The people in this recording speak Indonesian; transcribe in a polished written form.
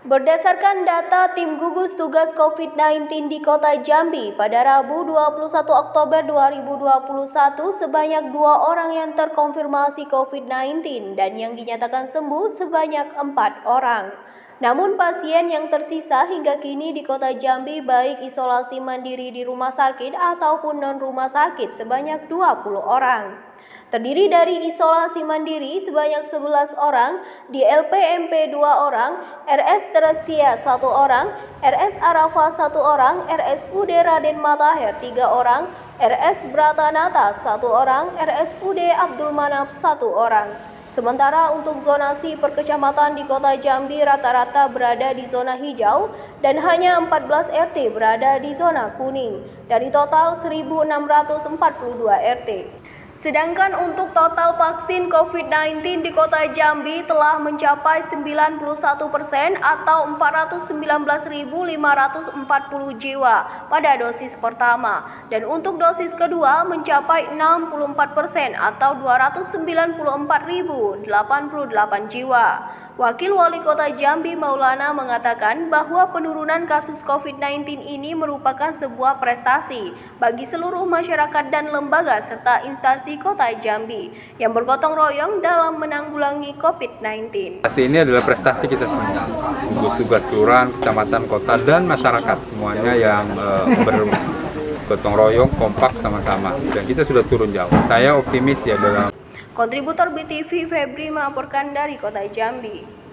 Berdasarkan data Tim Gugus Tugas COVID-19 di Kota Jambi, pada Rabu 21 Oktober 2021 sebanyak 2 orang yang terkonfirmasi COVID-19 dan yang dinyatakan sembuh sebanyak 4 orang. Namun pasien yang tersisa hingga kini di Kota Jambi baik isolasi mandiri di rumah sakit ataupun non-rumah sakit sebanyak 20 orang. Terdiri dari isolasi mandiri sebanyak 11 orang, di LPMP 2 orang, RS Teresia 1 orang, RS Arafah 1 orang, RSUD Raden Matahir 3 orang, RS Bratanata 1 orang, RSUD Abdul Manap 1 orang. Sementara untuk zonasi per kecamatan di Kota Jambi rata-rata berada di zona hijau dan hanya 14 RT berada di zona kuning dari total 1.642 RT. Sedangkan untuk total vaksin COVID-19 di Kota Jambi telah mencapai 91% atau 419.540 jiwa pada dosis pertama dan untuk dosis kedua mencapai 64% atau 294.088 jiwa. Wakil Wali Kota Jambi Maulana mengatakan bahwa penurunan kasus COVID-19 ini merupakan sebuah prestasi bagi seluruh masyarakat dan lembaga serta instansi Kota Jambi yang bergotong royong dalam menanggulangi COVID-19. Ini adalah prestasi kita semua, gugus tugas kelurahan, kecamatan, kota, dan masyarakat semuanya yang bergotong royong, kompak sama-sama. Dan kita sudah turun jauh. Saya optimis ya dalam. Kontributor BTV Febri melaporkan dari Kota Jambi.